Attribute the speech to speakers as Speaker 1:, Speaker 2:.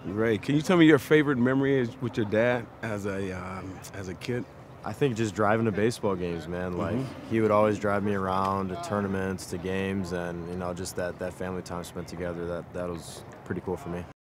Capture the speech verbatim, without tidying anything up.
Speaker 1: Great. Can you tell me your favorite memory is with your dad as a um, as a kid?
Speaker 2: I think just driving to baseball games, man. Like
Speaker 1: Hmm.
Speaker 2: he would always drive me around to tournaments, to games, and you know, just that that family time spent together. That that was pretty cool for me.